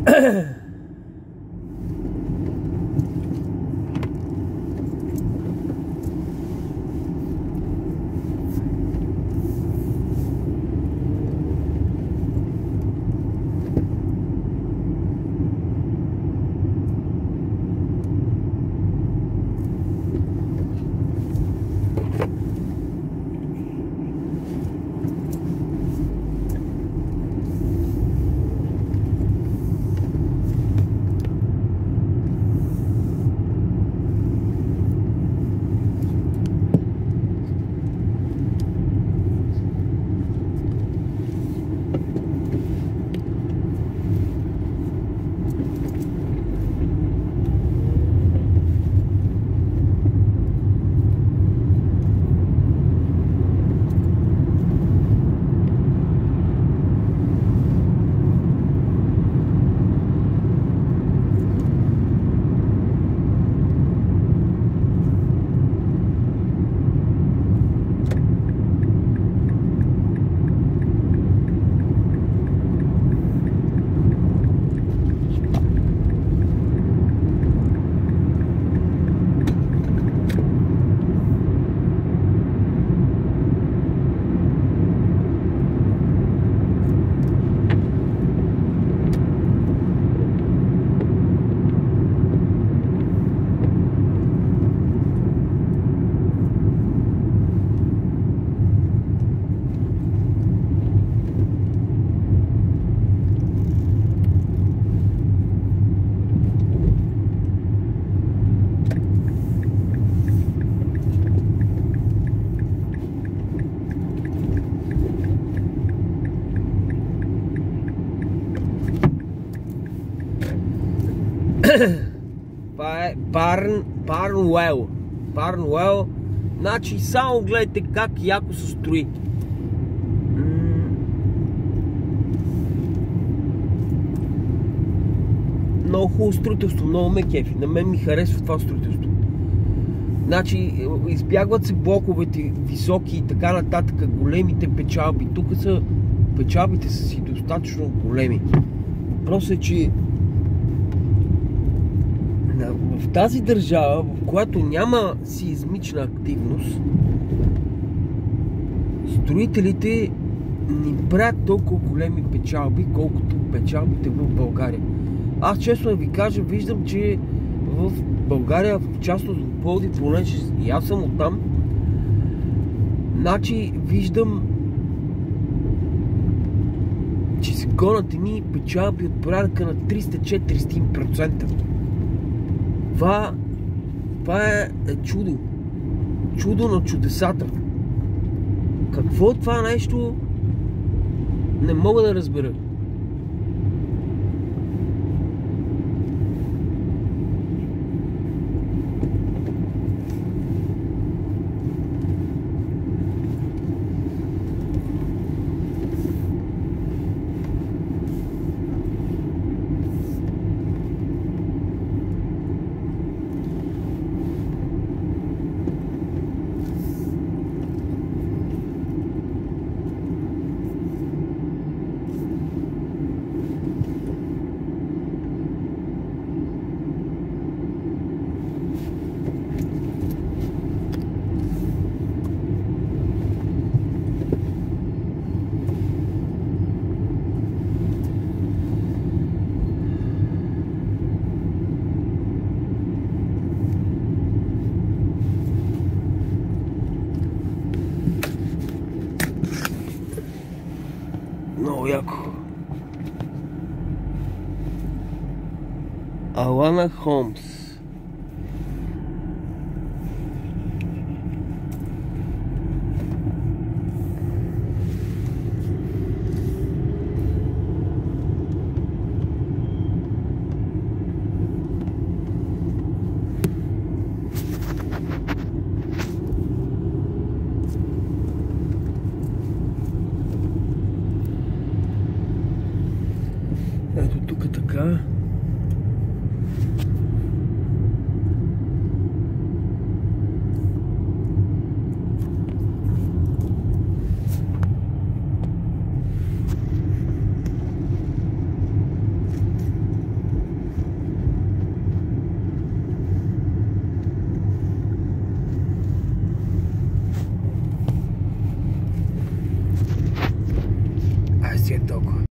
Това е Барнуел. Значи само гледайте как яко се строи. Много хубаво строителство, много ме кефи. На мен ми харесва това строителство. Значи избягват се блоковете високи и така нататък, големите печалби. Тук са печалбите са си достатъчно големи. Въпросът е, че в тази държава, в която няма сеизмична активност, строителите не правят толкова големи печалби, колкото печалбите в България. Аз честно да ви кажа, виждам, че в България, в частност в Пловдив, понеже и аз съм оттам, значи виждам, че се гонят едни печалби от порядъка на 300-400%. Това е чудо. Чудо на чудесата. Какво е това нещо? Не мога да разбера. Много яко. Алана Холмс. Ето тук така.